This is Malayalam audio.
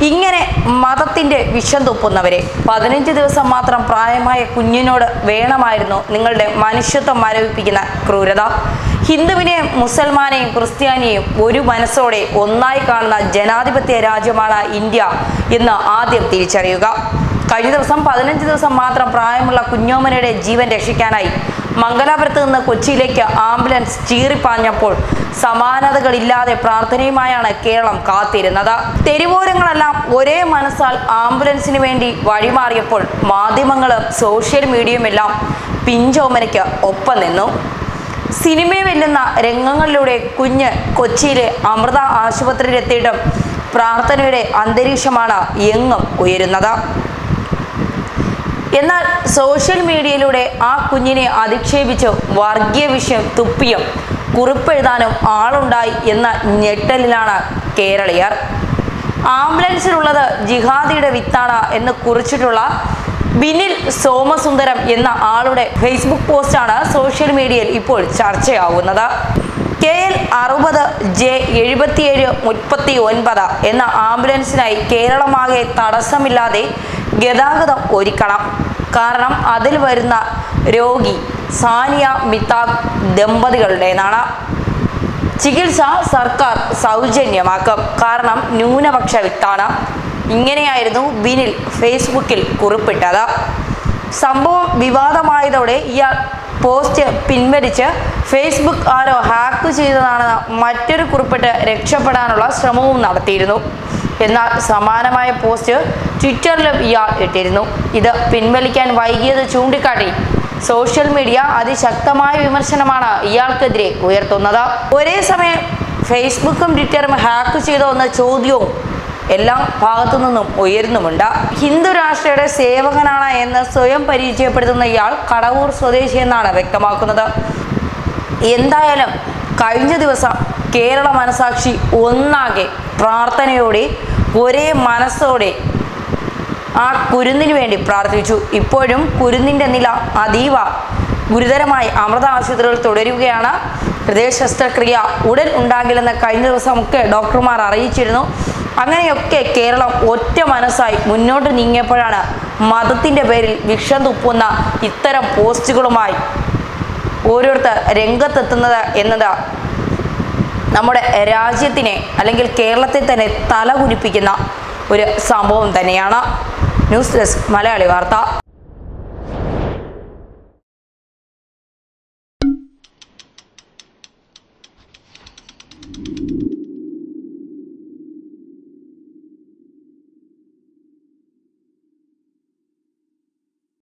ഇങ്ങനെ മതത്തിന്റെ വിഷം തുപ്പുന്നവരെ 15 ദിവസം മാത്രം പ്രായമായ കുഞ്ഞിനോട് വേണമായിരുന്നു നിങ്ങളുടെ മനുഷ്യത്വം മരവിപ്പിക്കുന്ന ക്രൂരത. ഹിന്ദുവിനെയും മുസൽമാനെയും ക്രിസ്ത്യാനിയെയും ഒരു മനസ്സോടെ ഒന്നായി കാണുന്ന ജനാധിപത്യ രാജ്യമാണ് ഇന്ത്യ എന്ന് ആദ്യം തിരിച്ചറിയുക. കഴിഞ്ഞ ദിവസം 15 ദിവസം മാത്രം പ്രായമുള്ള കുഞ്ഞോമനയുടെ ജീവൻ രക്ഷിക്കാനായി മംഗലാപുരത്ത് നിന്ന് കൊച്ചിയിലേക്ക് ആംബുലൻസ് ചീറിപ്പാഞ്ഞപ്പോൾ സമാനതകളില്ലാതെ പ്രാർത്ഥനയുമായാണ് കേരളം കാത്തിരുന്നത്. തെരുവോരങ്ങളെല്ലാം ഒരേ മനസ്സാൽ ആംബുലൻസിന് വേണ്ടി വഴിമാറിയപ്പോൾ മാധ്യമങ്ങളും സോഷ്യൽ മീഡിയയുമെല്ലാം പിഞ്ചോമനയ്ക്ക് ഒപ്പം നിന്നു. സിനിമയെ വെല്ലുന്ന രംഗങ്ങളിലൂടെ കുഞ്ഞ് കൊച്ചിയിലെ അമൃത ആശുപത്രിയിലെത്തിയിട്ടും പ്രാർത്ഥനയുടെ അന്തരീക്ഷമാണ് എങ്ങും ഉയരുന്നത്. എന്നാൽ സോഷ്യൽ മീഡിയയിലൂടെ ആ കുഞ്ഞിനെ അധിക്ഷേപിച്ച് വർഗീയ വിഷയം തുപ്പിയും കുറിപ്പെഴുതാനും ആളുണ്ടായി എന്ന ഞെട്ടലിലാണ് കേരളീയർ. ആംബുലൻസിലുള്ളത് ജിഹാദിയുടെ വിത്താണ് എന്ന് കുറിച്ചിട്ടുള്ള ബിനിൽ സോമസുന്ദരം എന്ന ആളുടെ ഫേസ്ബുക്ക് പോസ്റ്റാണ് സോഷ്യൽ മീഡിയയിൽ ഇപ്പോൾ ചർച്ചയാവുന്നത്. KL 60 J7739 എന്ന ആംബുലൻസിനായി കേരളമാകെ തടസ്സമില്ലാതെ ഗതാഗതം ഒരുക്കണം. കാരണം അതിൽ വരുന്ന രോഗി സാനിയ മിതാഖ് ദമ്പതികളുടേതാണ്. ചികിത്സ സർക്കാർ സൗജന്യമാക്കും. കാരണം ന്യൂനപക്ഷ വിത്താണ്. ഇങ്ങനെയായിരുന്നു ബിനിൽ ഫേസ്ബുക്കിൽ കുറിപ്പിട്ടത്. സംഭവം വിവാദമായതോടെ ഇയാൾ പോസ്റ്റ് പിൻവലിച്ച് ഫേസ്ബുക്ക് ആരോ ഹാക്ക് ചെയ്തതാണെന്ന് മറ്റൊരു കുറിപ്പിട്ട് രക്ഷപ്പെടാനുള്ള ശ്രമവും നടത്തിയിരുന്നു. എന്നാൽ സമാനമായ പോസ്റ്റ് ട്വിറ്ററിലും ഇയാൾ ഇട്ടിരുന്നു. ഇത് പിൻവലിക്കാൻ വൈകിയത് ചൂണ്ടിക്കാട്ടി സോഷ്യൽ മീഡിയ അതിശക്തമായ വിമർശനമാണ് ഇയാൾക്കെതിരെ ഉയർത്തുന്നത്. ഒരേ സമയം ഫേസ്ബുക്കും ട്വിറ്ററും ഹാക്ക് ചെയ്തോ എന്ന ചോദ്യവും എല്ലാ ഭാഗത്തു നിന്നും ഉയരുന്നുമുണ്ട്. ഹിന്ദു രാഷ്ട്രയുടെ സേവകനാണ് എന്ന് സ്വയം പരിചയപ്പെടുത്തുന്ന ഇയാൾ കടവൂർ സ്വദേശി എന്നാണ് വ്യക്തമാക്കുന്നത്. എന്തായാലും കഴിഞ്ഞ ദിവസം കേരള മനസാക്ഷി ഒന്നാകെ പ്രാർത്ഥനയോടെ ഒരേ മനസ്സോടെ ആ കുരുന്നിന് വേണ്ടി പ്രാർത്ഥിച്ചു. ഇപ്പോഴും കുരുന്നിൻ്റെ നില അതീവ ഗുരുതരമായി അമൃത ആശുപത്രികൾ തുടരുകയാണ്. ഹൃദയ ശസ്ത്രക്രിയ ഉടൻ ഉണ്ടാകില്ലെന്ന് കഴിഞ്ഞ ദിവസമൊക്കെ ഡോക്ടർമാർ അറിയിച്ചിരുന്നു. അങ്ങനെയൊക്കെ കേരളം ഒറ്റ മനസ്സായി മുന്നോട്ട് നീങ്ങിയപ്പോഴാണ് മതത്തിൻ്റെ പേരിൽ വിഷം തുപ്പുന്ന ഇത്തരം പോസ്റ്റുകളുമായി ഓരോരുത്തർ രംഗത്തെത്തുന്നത് എന്നത് നമ്മുടെ രാജ്യത്തിനെ അല്ലെങ്കിൽ കേരളത്തെ തന്നെ തലകുനിപ്പിക്കുന്ന ഒരു സംഭവം തന്നെയാണ്. ന്യൂസ് ഡെസ്ക് മലയാളി വാർത്ത.